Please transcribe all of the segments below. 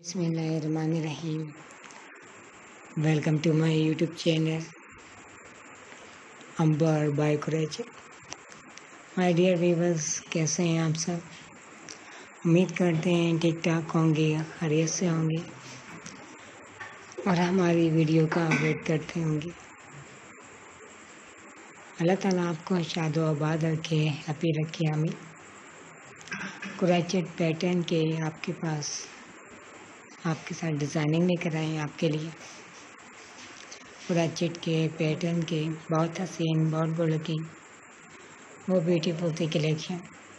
बिस्मिल्लाहिर्रहमानिर्रहीम। Welcome to my YouTube channel Amber by Quraish. My dear viewers, कैसे हैं आप सब? उम्मीद करते हैं ठीक ठाक होंगे, खैरियत से होंगे और हमारी वीडियो का वेट करते होंगे। अल्लाह ताला आपको शादो आबाद रखे, हैप्पी रखे। हमें कुरैश पैटर्न के आपके पास आपके साथ डिज़ाइनिंग लेकर आए आपके लिए। कुरैश के पैटर्न के बहुत हसीन, बहुत गुड लुकिंग, वो ब्यूटीफुल सी कलेक्शन,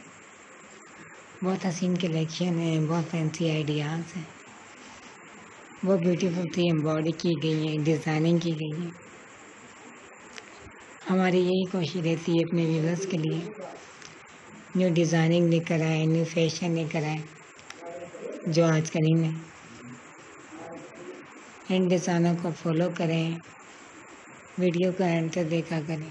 बहुत हसीन कलेक्शन है, बहुत फैंसी आइडियाज़ हैं, वो ब्यूटीफुल सी एम्ब्रॉयडरी की गई है, डिज़ाइनिंग की गई है। हमारी यही कोशिश रहती है अपने व्यूअर्स के लिए न्यू डिज़ाइनिंग लेकर आए, न्यू फैशन लेकर आए, जो आजकल ही में इन डिज़ाइनों को फॉलो करें, वीडियो का एंड तक देखा करें।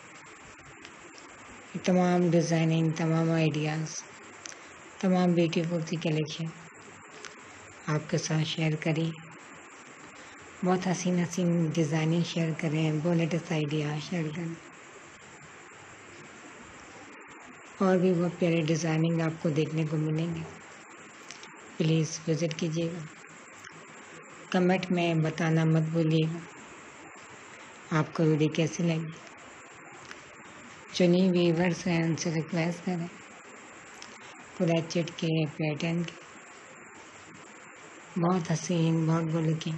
तमाम डिज़ाइनिंग, तमाम आइडियाज़, तमाम ब्यूटीफुल सी कलेक्शन आपके साथ शेयर करी। बहुत हसीन हसीन डिज़ाइनिंग शेयर करें, बहुत लेटेस्ट आइडिया शेयर करें और भी बहुत प्यारे डिज़ाइनिंग आपको देखने को मिलेंगे। प्लीज़ विज़िट कीजिएगा। कमेंट में बताना मत भूलिएगा आपको वीडियो कैसी लगी। चुनी व्यूअर्स हैं, उनसे रिक्वेस्ट करें कुरैश के पैटर्न के बहुत हसीन, बहुत गुड लुकिंग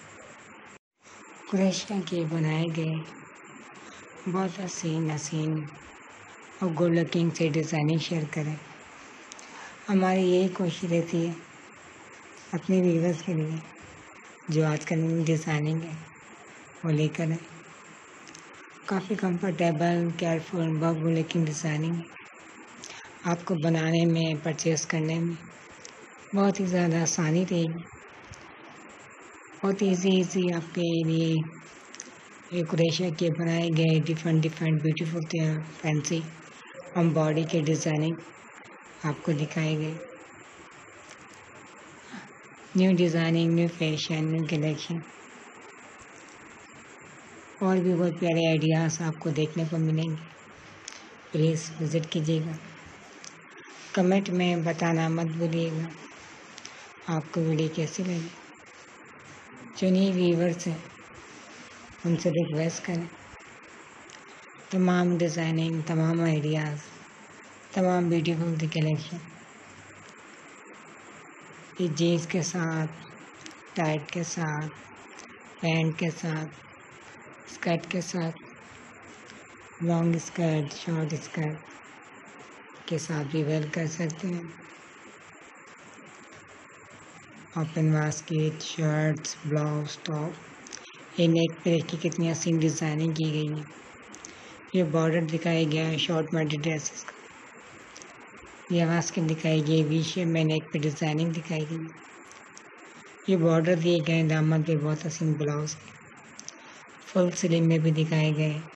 कुरैश के बनाए गए बहुत हसीन और गुड लुकिंग से डिज़ाइनिंग शेयर करें। हमारी यही कोशिश रहती है अपने व्यूअर्स के लिए जो आजकल डिज़ाइनिंग है वो लेकर आए। काफ़ी कंफर्टेबल, केयरफुल, बहुत गुड लुकिंग डिज़ाइनिंग है। आपको बनाने में, परचेस करने में बहुत ही ज़्यादा आसानी रहेगी। बहुत इजी आपके लिए ये कुरैश के बनाए गए डिफरेंट ब्यूटीफुल फैंसी एम्ब्रॉयडरी के डिज़ाइनिंग आपको दिखाए गए। New designing, new fashion, new collection और भी बहुत प्यारे आइडियाज़ आपको देखने को मिलेंगे। प्लीज़ विज़िट कीजिएगा। कमेंट में बताना मत भूलिएगा आपको वीडियो कैसी लगी। चुनी व्यूअर्स हैं, उनसे रिक्वेस्ट करें तमाम डिज़ाइनिंग, तमाम आइडियाज़, तमाम ब्यूटीफुल दी कलेक्शन ये जीन्स के साथ, टाइट के साथ, पैंट के साथ, स्कर्ट के साथ, लॉन्ग स्कर्ट, शॉर्ट स्कर्ट के साथ भी वेयर कर सकते हैं। Open basket, shirts, blouse, top, ये नेक पे देखिए कितनी हसीन डिज़ाइनिंग की गई है। ये बॉर्डर दिखाया गया है शॉर्ट मेडी ड्रेसेस का। ये बास्केट दिखाई गई, वी शेप में नेक पे डिज़ाइनिंग दिखाई गई। ये बॉर्डर दिए गए दामन पे बहुत हसीन ब्लाउज फुल स्लीव में भी दिखाए गए।